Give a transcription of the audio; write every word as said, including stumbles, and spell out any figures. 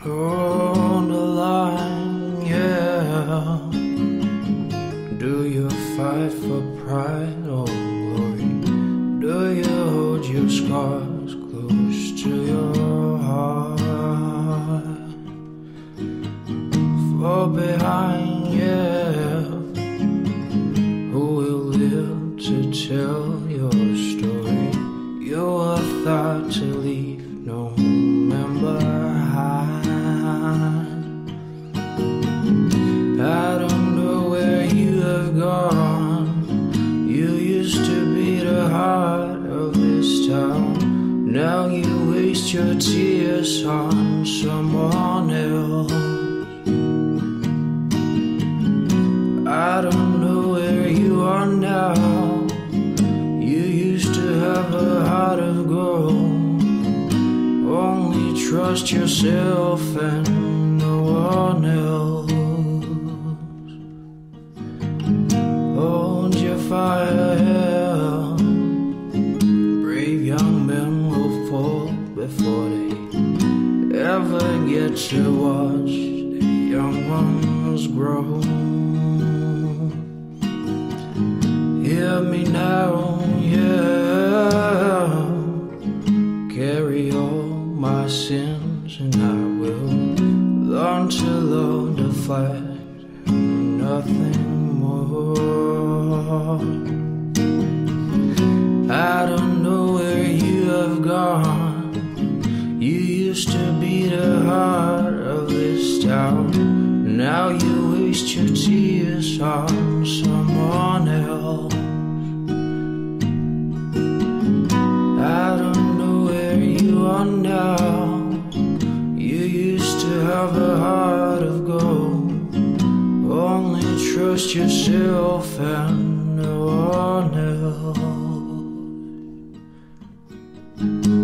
on the line, yeah. Do you fight for pride or glory? Do you hold your scars close to your heart? Fall behind, yeah. Who will live to tell your story? You were thought to leave no member behind. I don't know where you have gone. You used to be the heart of this town. Now you waste your tears on someone else. I don't know where you are now. You used to have a heart of gold. Only trust yourself and no one else. Hold your fire. Brave young men will fall before they ever get to watch the young ones grow. Hear me now, yeah. Carry all my sins and I will learn to love the flag and nothing more. I don't know where you have gone. You used to be the heart of this town. Now you waste your tears on someone else. I don't know where you are now. You used to have a heart of gold. Only trust yourself and no one else.